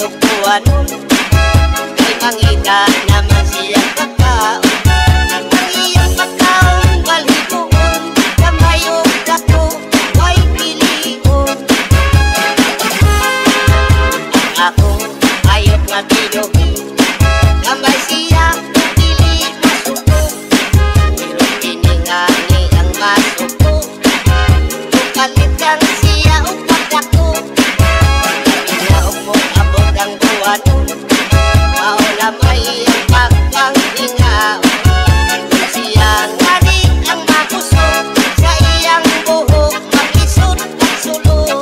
upuan kay mangita naman siya pagkaon. Ang iyang pagkaon balhikuon, kamayog dako way pilion. Ang ako ayot nga binuhi, kamay siya pili masuko. Pero tiningani ang masuko, kalit lang siya o pagdako. Pinaog mo abot ang buwanon, maula may ang pagpanghingaon. Siya nga di ang makusog, sa iyang buhok makisod at sulod.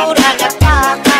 mura nagpaka.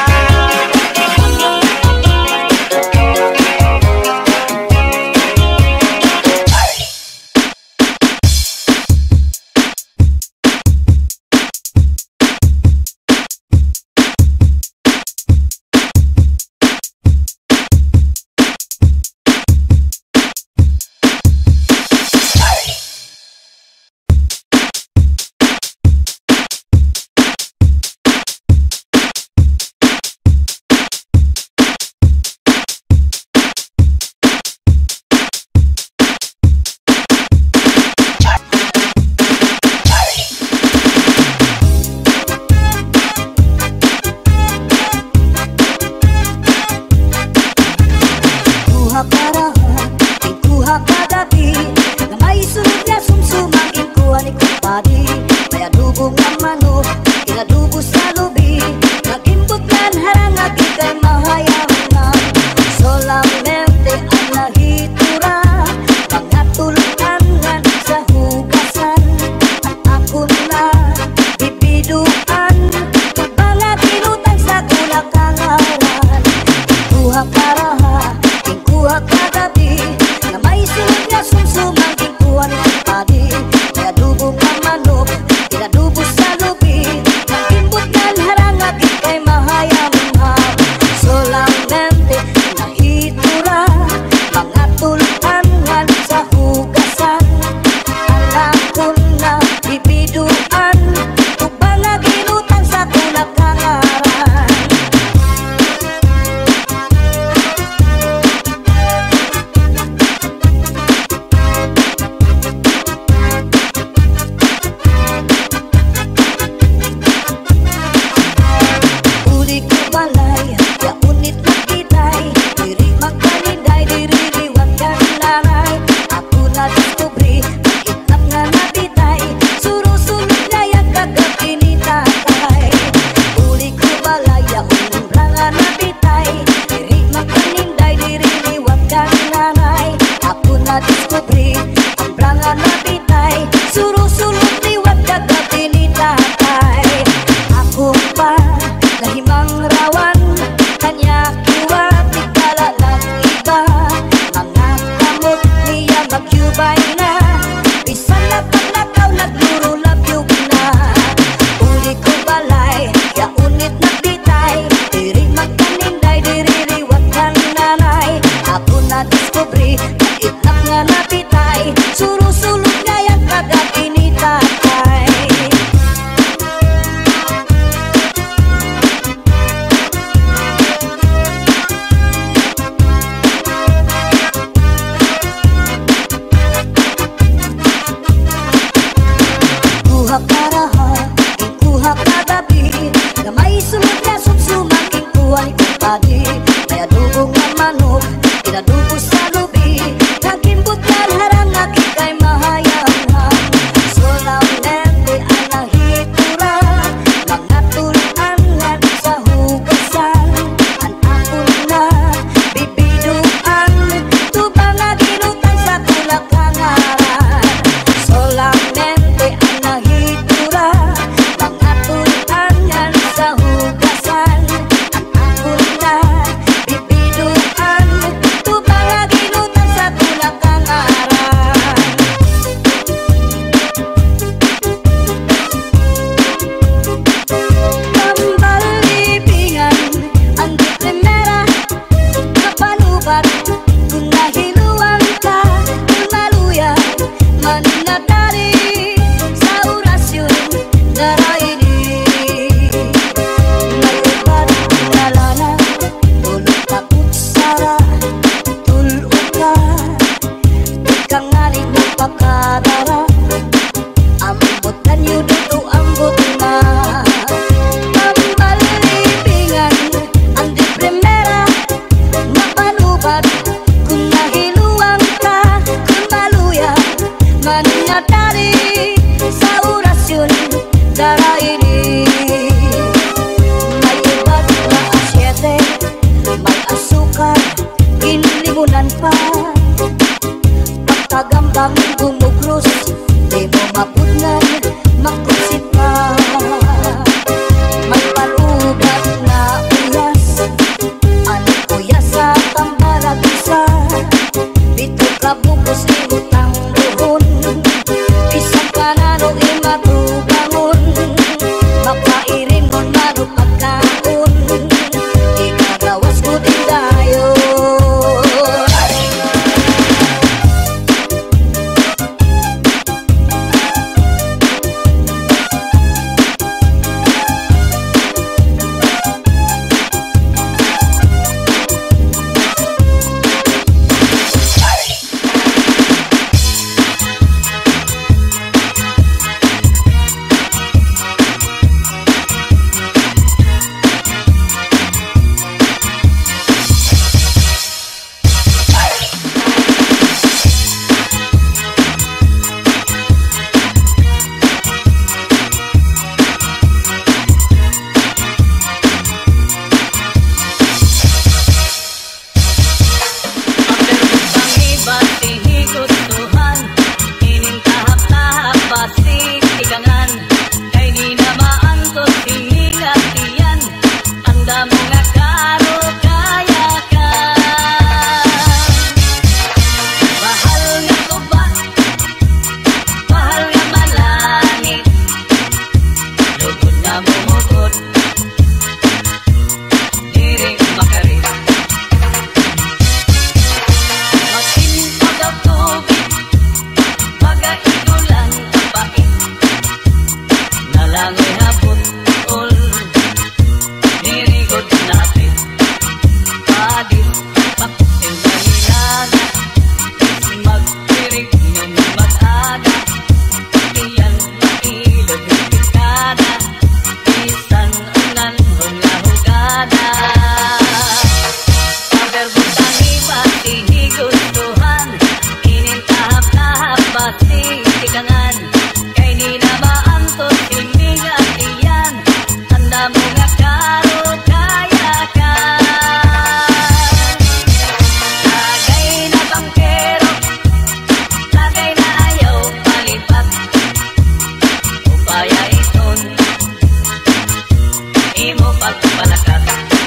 imo pagpalakat.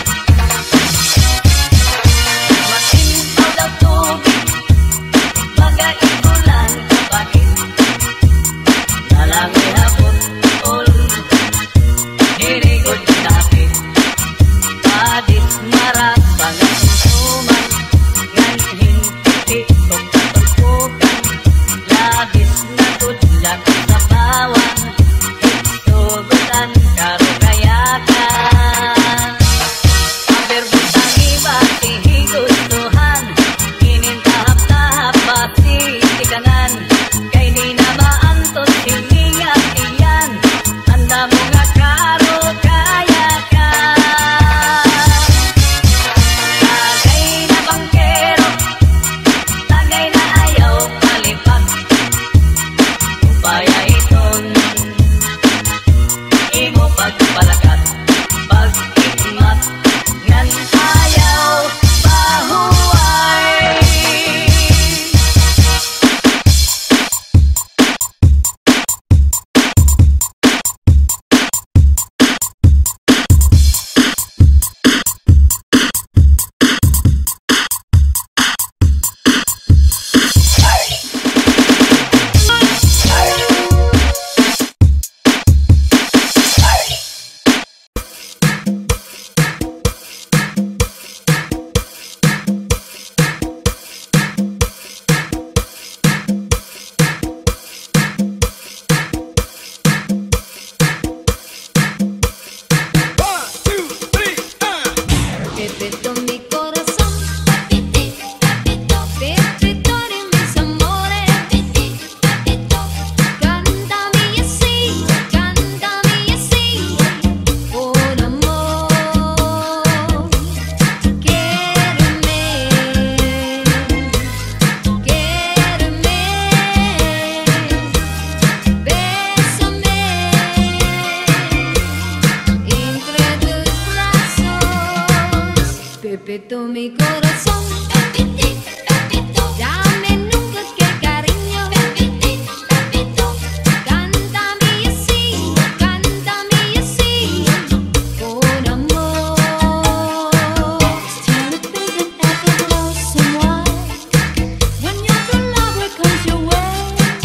Masintaw daw tubig, magaibulan kapatid. Nalangi hapon ol, dirigod kinapit. Padit marat pangasunsuman, ngan hinti kong katulpukan. Labis na tudlat sa bawang, hitugutan karo kayakan. Aberbutang iba ihigustuhan, inintahap-tahap pati tikanan. Kay di na maantos hiningat iyan, anda mo nga karo kayakan. Tagay na bangkero, tagay na ayaw kalipag. Upaya iton, imo pagpalakat, pag-ikmat, ngan ayaw pahuway. Pepito mi corazón, pepito, pepito, pepito de mis amores, pepito, pepito, cántame así, por amor, quiéreme, bésame, entre tus brazos. Pepito mi corazón, pepito, pepito, dame nunca que cariño, pepito, pepito, cántame así, por amor. Still a big and effortless and wild, when your true lover comes your way.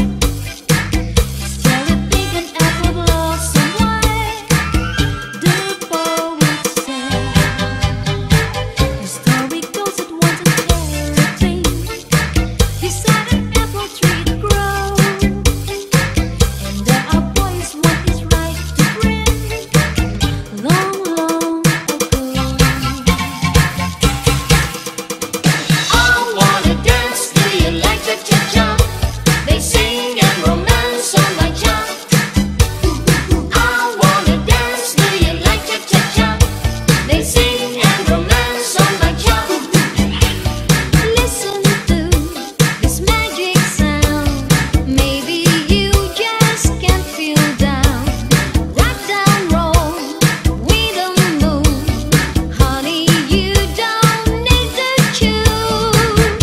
Still a big and effortless and wild, the poet said. The story goes it once a fairy tale, beside an apple tree to grow, and there are boys what is right to bring, long, long ago. I wanna dance, do you like the cha-cha? They sing and romance on my job. I wanna dance, do you like the cha-cha? They sing and romance on my job. Listen to this magic sound. Maybe you just can't feel down. Rock down, roll with the moon. Honey, you don't need to choose.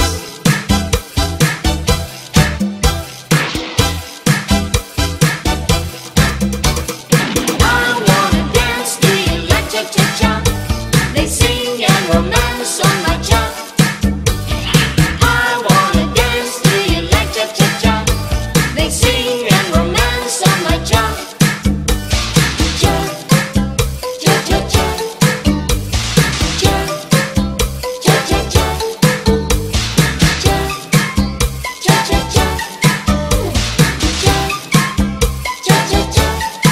I wanna dance, do you like cha-cha-cha? They sing and romance on my job. I wanna dance, do you like cha-cha-cha? They sing and romance on my job. Cha, cha-cha-cha. Cha, cha-cha-cha. Cha, cha-cha-cha. Cha, cha-cha-cha.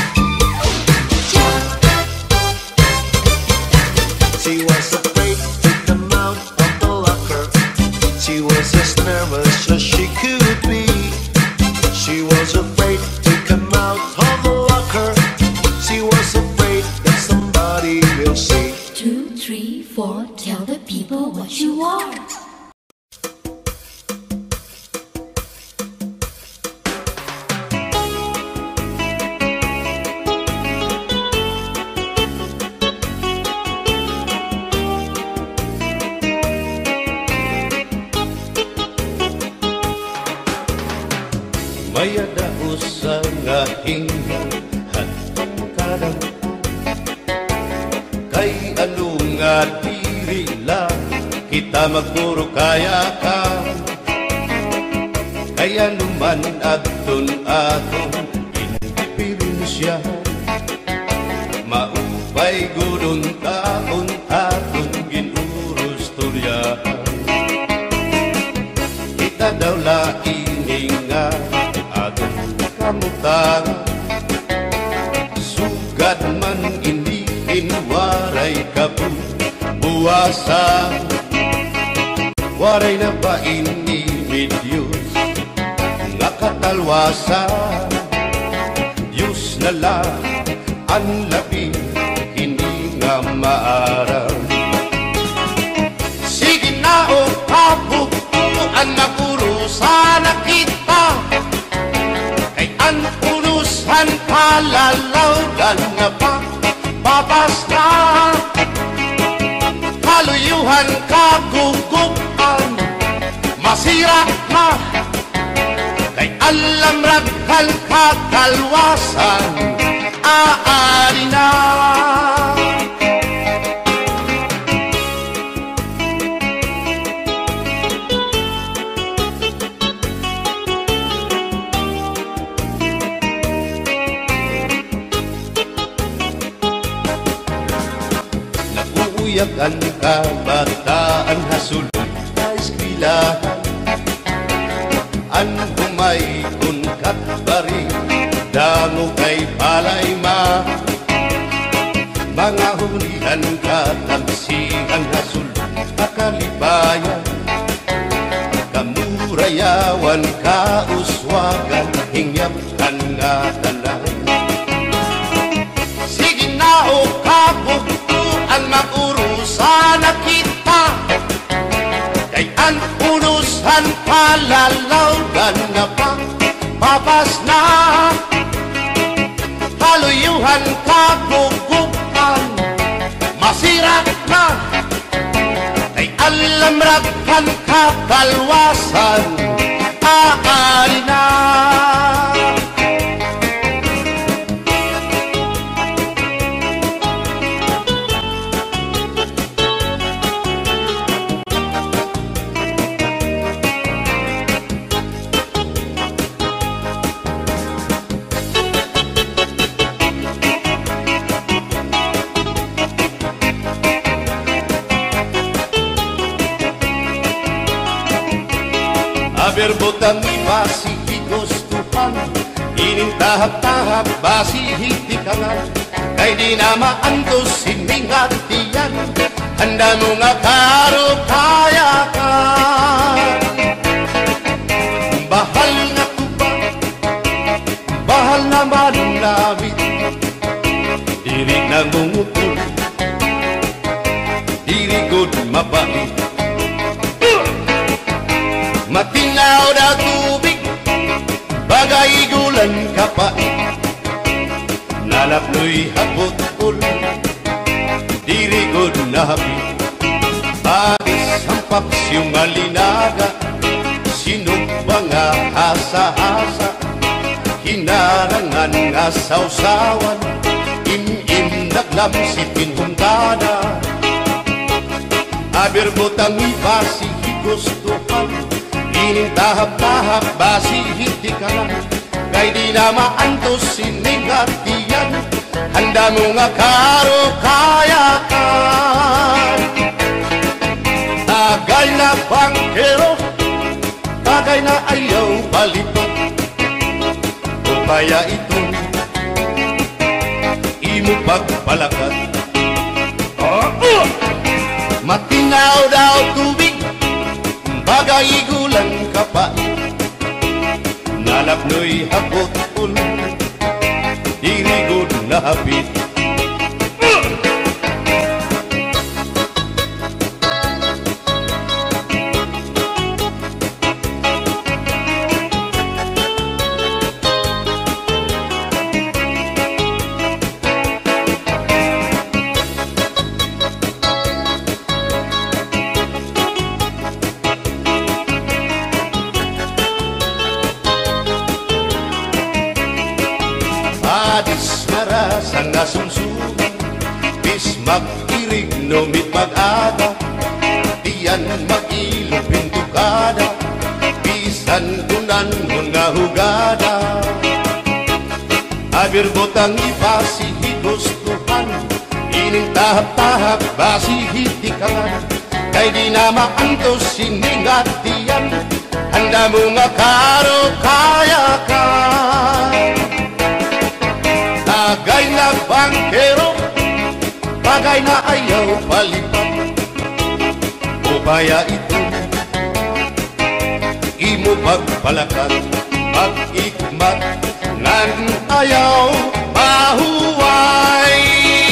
She was afraid to come out of the locker. She was as nervous as she could be. She was afraid to come out of the locker. She was afraid that somebody will see. 2, 3, 4, tell the people what you are. Mayada usa nga hingan hatong kadang Kay ano nga diri lang kita magpuro kaya ka. Kaya naman aton indiferensya, maupay gudon taon aton ginurus turyahan. Kita daw laing nga aton kamutan, sugad man ini waray kabuwasan. Waray na ba ini Diyos nga katalwasan? Diyos na lang ang labi, hindi nga maaram. Sige na o kabukuan na urusan na kita, kay ang urusan palalawgan na pa babas na. Kaluyuhan kagugupan, masira na, kay alam raghan kakalwasan, aari na. Naguuyak ang kabataan hasulod na eskwelahan, ang humaykon katbari dango kay palayma. Mga hunihan katamsihan hasulod akalibayan, kamurayawan kauswagan hingyapkan nga tanan. Sige na o kabukuan magurusan na kita, kay ang urusan palalawgan na pa babas na. Kaluyuhan kagugupan, masira na, kay alam raghan kakalwasan, aari na. Berbotang basi higustuhan, ining tahap-tahap basi hitikangan, kay di na maantos sining hatiyan, handa mo nga karukayakan. Bahal na tuba, bahal naman labit, diri nang mungutol, diri good mabait. Matinaw na tubig, bagay gulan kapait, nalapnoy hapot-ul, dirigod na hapit. Agis ang paksyong malinaga, sinumpa nga hasa-hasa, hinarangan nga sausawan, im-im naglamsipin huntada. Aberbotang ibasi higustuhan, ining tahap-tahap basi hitikalan, kay di na maantos sining hatiyan, handa mo nga karukayakan. Tagay na bangkero, tagay na ayaw balito, o kaya ito imo pagpalakat. Matinaw daw tubig, bagay gulang kapait, nalapnoy hapot-ul, dirigod na hapit. Adis mara sang nasumsuman, bis mag irig numit mag-aga, diyan mag-ilog pintukada, bisan kunan mo nga hugada. Abir botang ibasi higustuhan, ining tahap-tahap basi hitikan, kay di na maantos siningat diyan, handa mo nga karo kaya ka. Tagay na bangkero, bagay na ayaw palipat, o kaya ito imo pagpalakat, pag-ikmat nan ayaw mahuway.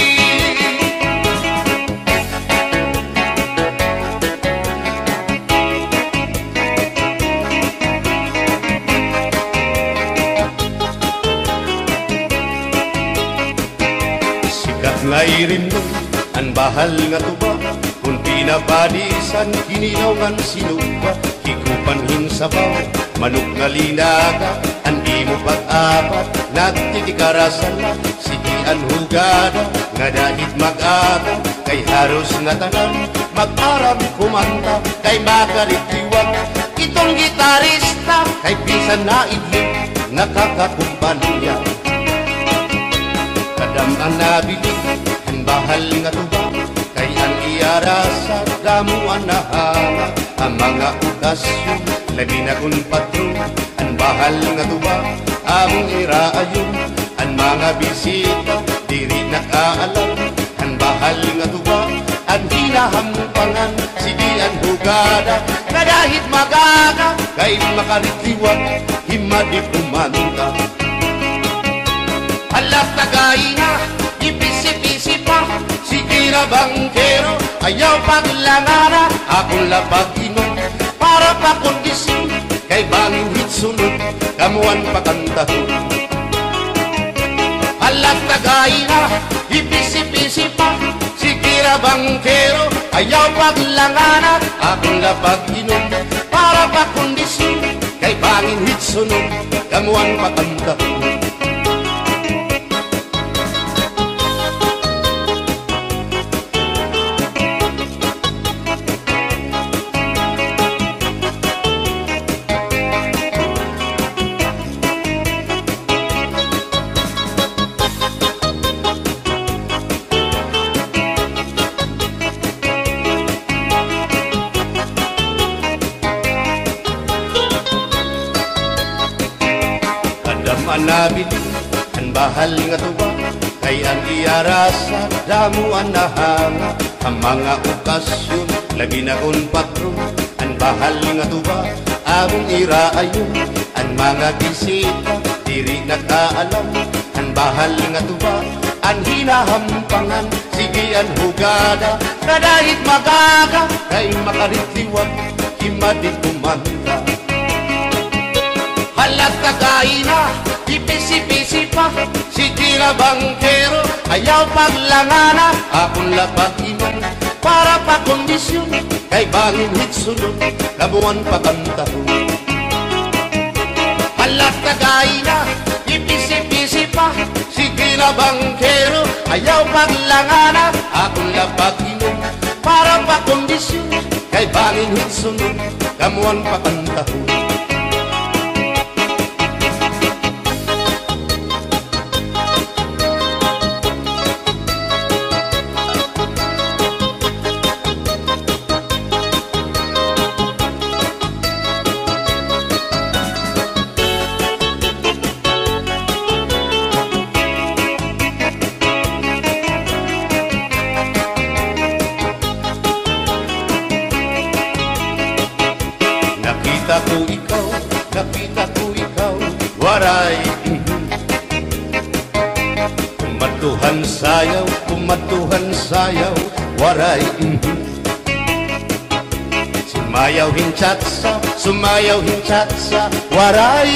Sikat nga irin mo ang bahal nga tuba, kung pinabadisan kininawgan sinuba, hikupan hinsabaw manok nga linaga, ang imo pag-apat nagtitikarasan na, sigian hugada nga dahit mag-aga, kay haros nga tanan mag-aram kumanta, kay makaritiwag itong gitarista, kay bisan na idlip nakakakumpanya. Kadam ang nabilig ang bahal nga tuba, kay ang iarasa damuan na hanga, ang mga okasyon labi na kung patron, ang bahal nga tuba among iraayon, ang mga bisita diri nakaalam, ang bahal nga tuba ang hinahampangan, sige ang hugada na dahit magaga, kay makaritiwag himadi kumanta. Alat tagay na, ipisi-pisi pa, sige na bangkero, ayaw paglangana, akong lapag-inom, para pa kondisyon, kay bangin hitsunod, kamuan pakantahon. Alat tagay na, ipisi-pisi pa, sige na bangkero, ayaw paglangana, akong lapag-inom, para pa kondisyon, kay bangin hitsunod, kamuan pakantahon. Nabili ang bahal nga tuba, kay ang iarasa damuan na hanga, ang mga okasyon labi na kung patron, ang bahal nga tuba among iraayon, ang mga bisita diri nakaalam, ang bahal nga tuba ang hinahampangan, sige ang hugada na dahit magaga, kay makaritiwag himadi kumanta. Halat kagay na, ipisi-pisi pa, sige na bangkero, ayaw paglangana, akong lapag-inom, para pa kondisyon, kay bangin hitsunod, kabuan pakantahon. Halat kagay na, ipisi-pisi pa, sige na bangkero, ayaw paglangana, akong lapag-inom, para pa kondisyon, kay bangin hitsunod, kamuan pakantahon. Nakita ko ikaw, waray kumatuhan sayaw, waray sumayaw hinchatsa, waray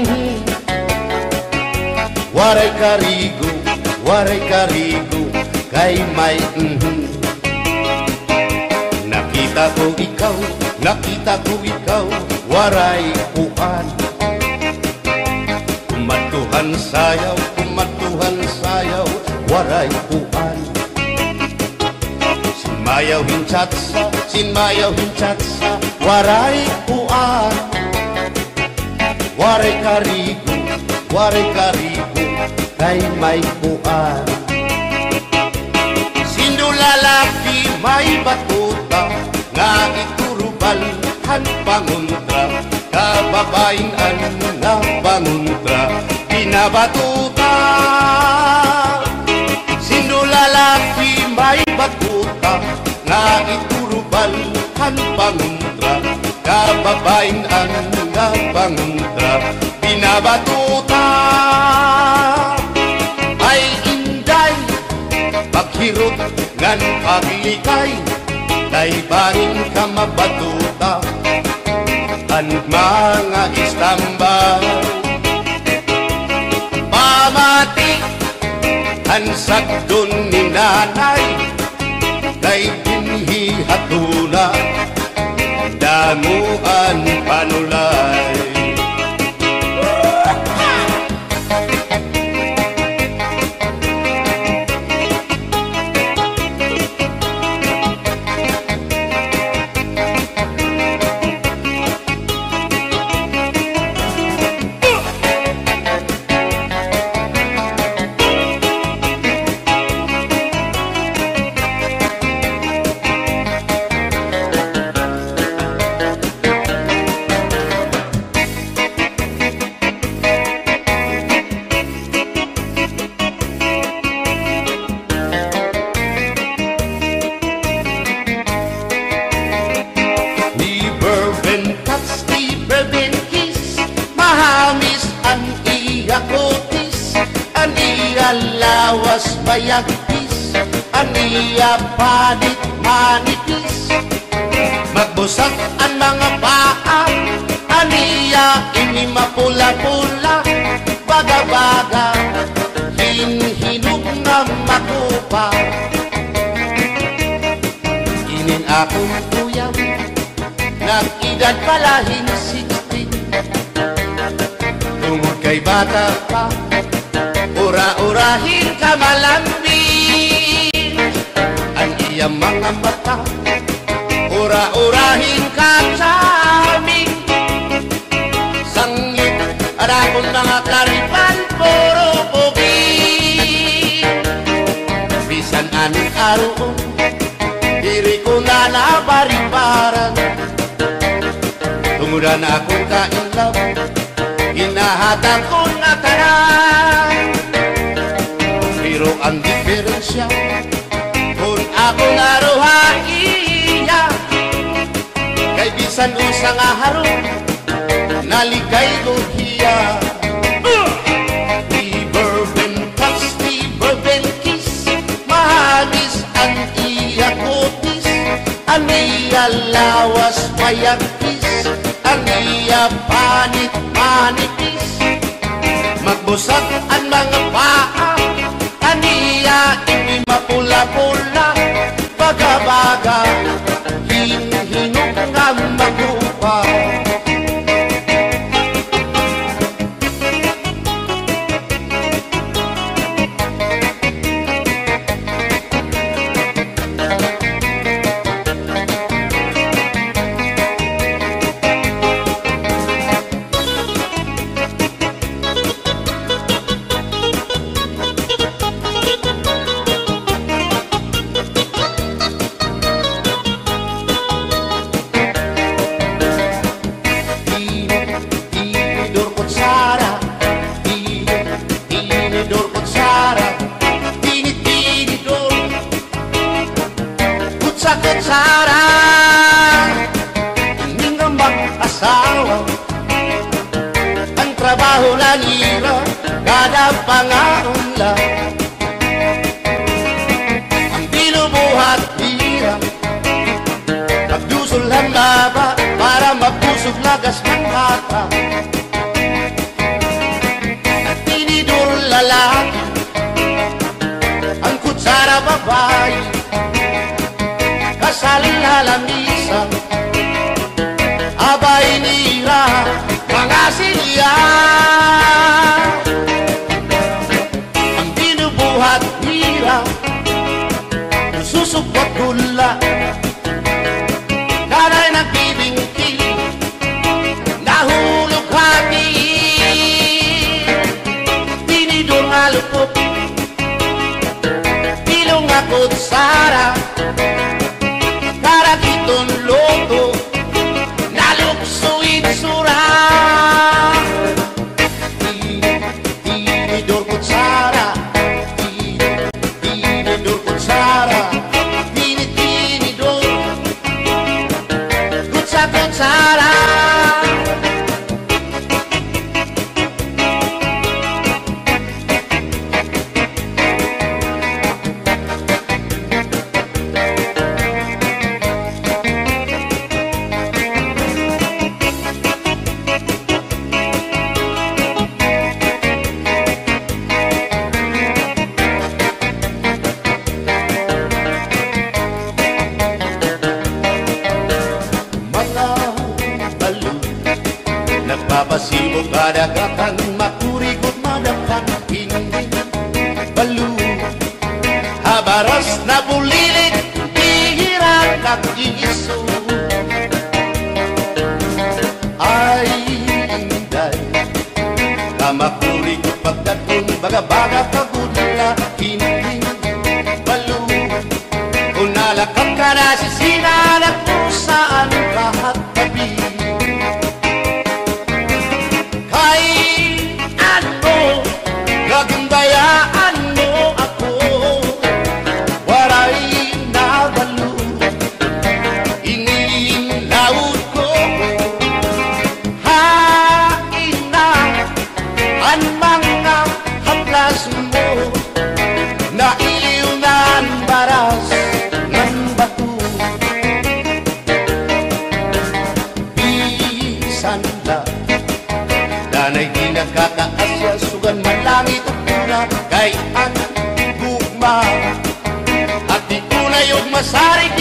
waray karigo, kay may Nakita ko ikaw, waray uan, kumatuhan sayaw, waray uan. Mayaw hinchatsa, sin mayaw hinchatsa, waray uan. Waray karigo, kay may uan. Sino lalaki may batuta, nga iturubalhan panguntra, kababain na panguntra, pinabatuta. Sino lalaki may batuta, nga iturubalhan panguntra, kababain na panguntra, pinabatuta. Ay inday, paghirot ngan paglikay, daybanin ka mabatuta, ang mga istambay. Pamati, ang sagdon ni nanay, kay binhi hatuna, damuan panulay. Lawas bayagpis, aniya panit manipis, magbusag ang mga paa, aniya ini mapula-pula, baga-baga, hinhinog na makupa. Inin akong kuyaw, nag-edad palahin 60, tungod kay bata pa, ura-urahin ka malambing, ang iyang mga mata, ura-urahin ka charming. Sangit at akong mga karipan, puro pugi. Bisan anong araw, diri ko na nabaribaran, tungudan akong kainlaw, hinahatang ko na tanan. Pero ang diferensya, kung ako naruhaiya, kay bisan usang aharong, naligay ko hiya. Di bourbon touch, di bourbon kiss, mahagis ang iya kutis, ang iya lawas mayagkis, ang iya panit manipis, magbusag ang mga paa, aniya ini mapula-pula, baga-baga, hinhinog nga magupa. Kutsara, hindi nga mag-asawa, ang trabaho na nila, kada pangaunla, ang binubuhat nila, magdusol ang laba, para mapusog lagas ng bata. At tinidor lalaki, ang kutsara babae, kasaling halamisa, abay nila mga silya. Ang binubuhat nila, susupot gula, kutsara para kiton loto naluksuin sura tinidor kutsara tinidor kutsara tinidor kutsara Nagpapasibo kadagatan, makurikot madampan, hindi balo. Habaras na bulilit, hihiran at iso. Ay, inday, kamakurikot pagkatun, baga-baga kagudla, hindi balo. Kung nalakap ka na sisinanak mo saan lahat tabi. Gagundayaan mo ako, waray na balo, inilaud ko, hain na ang mga haplas mo, nailiw na ang baras ng bato. Bisan na, danay di nagkakaasya, sugan man langit at tuna, kay ang gugma. At di tunay og masarig